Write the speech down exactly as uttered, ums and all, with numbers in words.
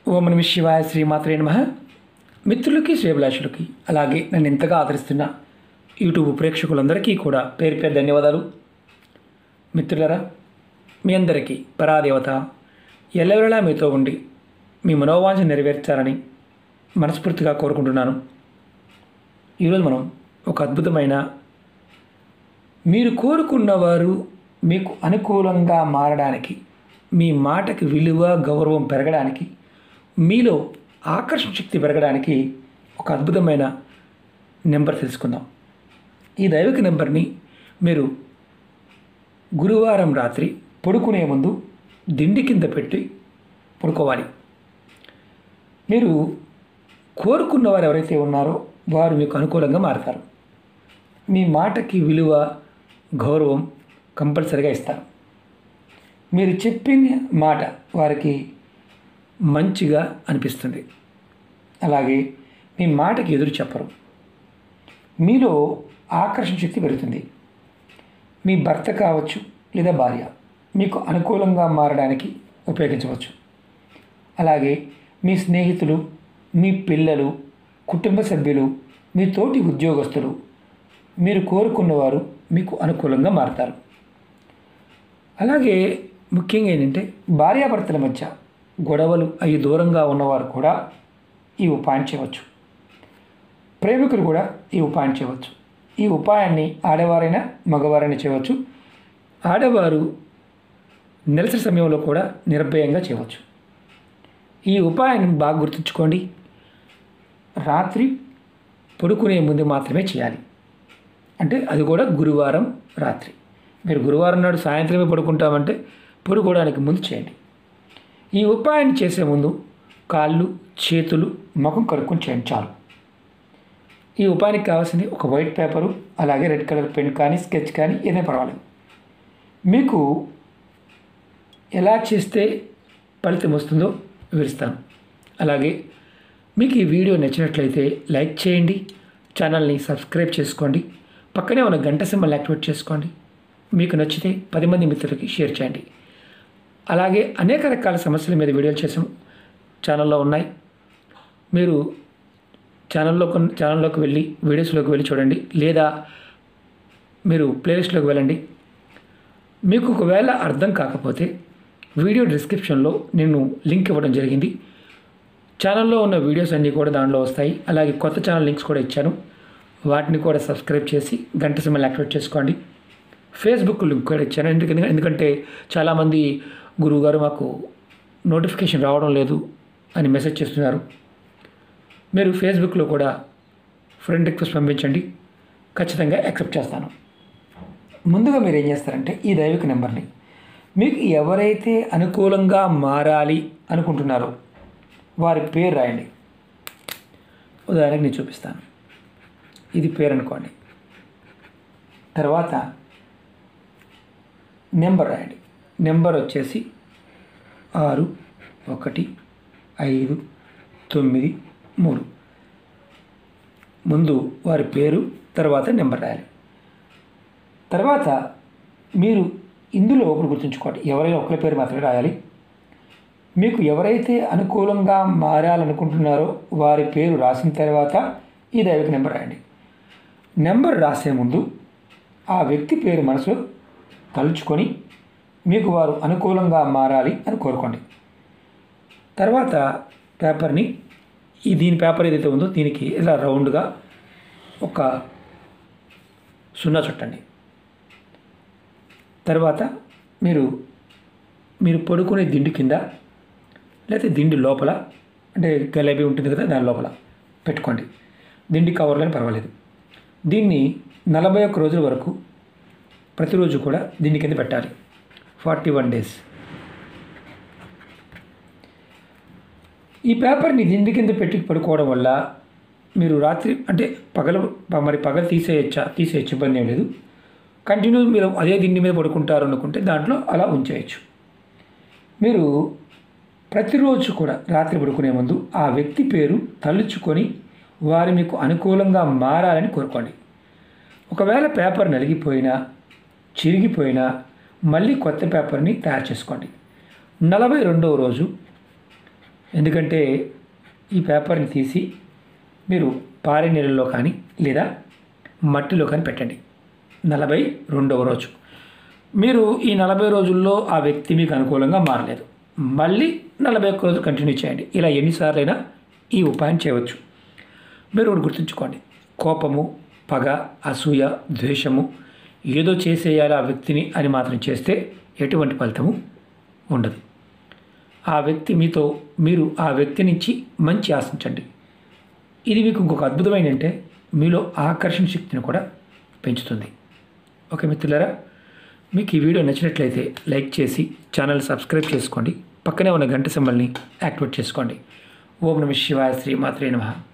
ఓం నమః శివాయ శ్రీమాత్రే నమః. మిత్రులకి శ్రేభిలాషులకి అలాగే నన్ను ఎంతగా ఆదరిస్తున్న యూట్యూబ్ ప్రేక్షకులందరికీ కూడా పేరు పేరు ధన్యవాదాలు. మిత్రులరా, మీ అందరికీ పరాదేవత ఎల్లవేళలా మీతో ఉండి మీ మనోవాంఛ నెరవేర్చాలని మనస్ఫూర్తిగా కోరుకుంటున్నాను. ఈరోజు మనం ఒక అద్భుతమైన మీరు కోరుకున్నవారు మీకు అనుకూలంగా మారడానికి, మీ మాటకి విలువ గౌరవం పెరగడానికి, మీలో ఆకర్షణ శక్తి పెరగడానికి ఒక అద్భుతమైన నెంబర్ తెలుసుకుందాం. ఈ దైవిక నెంబర్ని మీరు గురువారం రాత్రి పడుకునే ముందు దిండి కింద పెట్టి పడుకోవాలి. మీరు కోరుకున్నవారు ఎవరైతే ఉన్నారో వారు మీకు అనుకూలంగా మారుతారు. మీ మాటకి విలువ గౌరవం కంపల్సరిగా ఇస్తారు. మీరు చెప్పిన మాట వారికి మంచిగా అనిపిస్తుంది. అలాగే మీ మాటకి ఎదురు చెప్పరు. మీలో ఆకర్షణ శక్తి పెరుగుతుంది. మీ భర్త కావచ్చు లేదా భార్య మీకు అనుకూలంగా మారడానికి ఉపయోగించవచ్చు. అలాగే మీ స్నేహితులు, మీ పిల్లలు, కుటుంబ సభ్యులు, మీ తోటి ఉద్యోగస్తులు, మీరు కోరుకున్నవారు మీకు అనుకూలంగా మారతారు. అలాగే ముఖ్యంగా ఏంటంటే భార్యాభర్తల మధ్య గొడవలు అవి దూరంగా ఉన్నవారు కూడా ఈ ఉపాయం చేయవచ్చు. ప్రేమికులు కూడా ఈ ఉపాయం చేయవచ్చు. ఈ ఉపాయాన్ని ఆడవారైనా మగవారైనా చేయవచ్చు. ఆడవారు నెలసరి సమయంలో కూడా నిర్భయంగా చేయవచ్చు. ఈ ఉపాయాన్ని బాగా గుర్తుంచుకోండి. రాత్రి పడుకునే ముందు మాత్రమే చేయాలి. అంటే అది కూడా గురువారం రాత్రి. మీరు గురువారం నాడు సాయంత్రమే పడుకుంటామంటే పడుకోవడానికి ముందు చేయండి. ఈ ఉపాయాన్ని చేసే ముందు కాళ్ళు, చేతులు, ముఖం కడుక్కొని చేయండి చాలు. ఈ ఉపాయానికి కావాల్సింది ఒక వైట్ పేపరు, అలాగే రెడ్ కలర్ పెన్ కానీ స్కెచ్ కానీ ఏదైనా పర్వాలేదు. మీకు ఎలా చేస్తే ఫలితం వస్తుందో వివరిస్తాను. అలాగే మీకు ఈ వీడియో నచ్చినట్లయితే లైక్ చేయండి, ఛానల్ని సబ్స్క్రైబ్ చేసుకోండి, పక్కనే ఉన్న గంట సింబల్ని యాక్టివేట్ చేసుకోండి. మీకు నచ్చితే పది మంది మిత్రులకి షేర్ చేయండి. అలాగే అనేక రకాల సమస్యల మీద వీడియోలు చేసాం, ఛానల్లో ఉన్నాయి. మీరు ఛానల్లో ఛానల్లోకి వెళ్ళి వీడియోస్లోకి వెళ్ళి చూడండి, లేదా మీరు ప్లేలిస్ట్లోకి వెళ్ళండి. మీకు ఒకవేళ అర్థం కాకపోతే వీడియో డిస్క్రిప్షన్లో నేను లింక్ ఇవ్వడం జరిగింది. ఛానల్లో ఉన్న వీడియోస్ అన్నీ కూడా దాంట్లో వస్తాయి. అలాగే కొత్త ఛానల్ లింక్స్ కూడా ఇచ్చాను, వాటిని కూడా సబ్స్క్రైబ్ చేసి గంట సింబల్ యాక్టివేట్ చేసుకోండి. ఫేస్బుక్ లింక్ కూడా ఇచ్చాను. ఎందుకంటే ఎందుకంటే చాలామంది గురువుగారు మాకు నోటిఫికేషన్ రావడం లేదు అని మెసేజ్ చేస్తున్నారు. మీరు ఫేస్బుక్లో కూడా ఫ్రెండ్ రిక్వెస్ట్ పంపించండి, ఖచ్చితంగా యాక్సెప్ట్ చేస్తాను. ముందుగా మీరు ఏం చేస్తారంటే ఈ దైవిక నెంబర్ని మీకు ఎవరైతే అనుకూలంగా మారాలి అనుకుంటున్నారో వారి పేరు రాయండి. ఉదాహరణకు నేను చూపిస్తాను. ఇది పేరు అనుకోండి. తర్వాత నెంబర్ రాయండి. నెంబర్ వచ్చేసి ఆరు ఒకటి ఐదు తొమ్మిది మూడు. ముందు వారి పేరు, తర్వాత నెంబర్ రాయాలి. తర్వాత మీరు ఇందులో ఒకరు గుర్తుంచుకోండి, ఎవరైనా ఒకరి పేరు మాత్రమే రాయాలి. మీకు ఎవరైతే అనుకూలంగా మారాలనుకుంటున్నారో వారి పేరు రాసిన తర్వాత ఈ దైవిక నెంబర్ రాయండి. నెంబర్ రాసే ముందు ఆ వ్యక్తి పేరు మనసులో తలుచుకొని మీకు వారు అనుకూలంగా మారాలి అని కోరుకోండి. తర్వాత పేపర్ని ఈ దీని పేపర్ ఏదైతే ఉందో దీనికి ఇలా రౌండ్గా ఒక సున్నా చుట్టండి. తర్వాత మీరు మీరు పడుకునే దిండు కింద లేకపోతే దిండి లోపల, అంటే గలేబీ ఉంటుంది కదా దాని లోపల పెట్టుకోండి. దిండి కవర్లని పర్వాలేదు. దీన్ని నలభై ఒక్క రోజుల వరకు ప్రతిరోజు కూడా దీని కింద పెట్టాలి. Forty one days. ఈ పేపర్ని దిండి కింద పెట్టి పడుకోవడం వల్ల మీరు రాత్రి అంటే పగలు మరి పగలు తీసేయచ్చా తీసేయచ్చు ఇబ్బంది ఏం లేదు. కంటిన్యూ మీరు అదే దిండి మీద పడుకుంటారు అనుకుంటే దాంట్లో అలా ఉంచేయచ్చు. మీరు ప్రతిరోజు కూడా రాత్రి పడుకునే ముందు ఆ వ్యక్తి పేరు తలుచుకొని వారు మీకు అనుకూలంగా మారాలని కోరుకోండి. ఒకవేళ పేపర్ నలిగిపోయినా చిరిగిపోయినా మళ్ళీ కొత్త పేపర్ని తయారు చేసుకోండి. నలభై రెండవ రోజు ఎందుకంటే ఈ పేపర్ని తీసి మీరు పారే నీళ్ళలో కానీ లేదా మట్టిలో కానీ పెట్టండి. నలభై రెండవ రోజు మీరు ఈ నలభై రోజుల్లో ఆ వ్యక్తి మీకు అనుకూలంగా మారలేదు, మళ్ళీ నలభై ఒక్క రోజు కంటిన్యూ చేయండి. ఇలా ఎన్నిసార్లైనా ఈ ఉపాయం చేయవచ్చు. మీరు ఒకటి గుర్తుంచుకోండి, కోపము, పగ, అసూయ, ద్వేషము, ఏదో చేసేయాలి ఆ వ్యక్తిని అని మాత్రం చేస్తే ఎటువంటి ఫలితము ఉండదు. ఆ వ్యక్తి మీతో, మీరు ఆ వ్యక్తి నుంచి మంచి ఆశించండి. ఇది మీకు ఇంకొక అద్భుతమైన అంటే మీలో ఆకర్షణ శక్తిని కూడా పెంచుతుంది. ఓకే మిత్రులారా, మీకు ఈ వీడియో నచ్చినట్లయితే లైక్ చేసి ఛానల్ సబ్స్క్రైబ్ చేసుకోండి. పక్కనే ఉన్న గంట సింబల్ని యాక్టివేట్ చేసుకోండి. ఓం నమః శివాయ, శ్రీమాత్రే నమః.